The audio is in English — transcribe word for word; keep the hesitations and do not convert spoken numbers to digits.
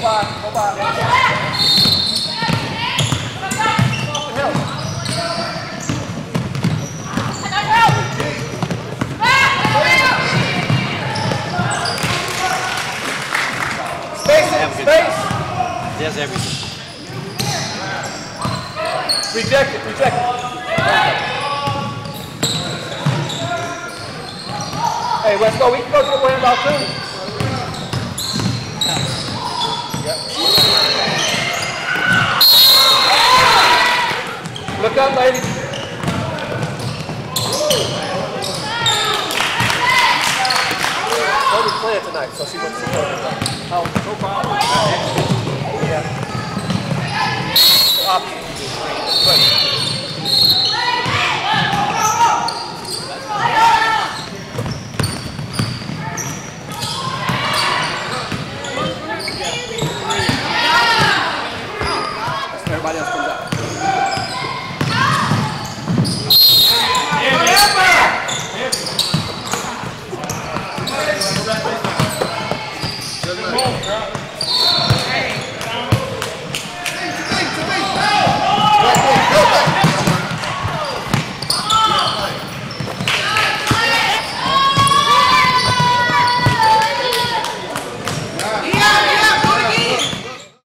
by, go by. Space it, space. There's everything. Reject it, reject it. Hey, let's go. We can go to the handoff too. Yep. Look up, ladies. Nobody's playing tonight, so she went to the Oh, no problem. Yeah. Option.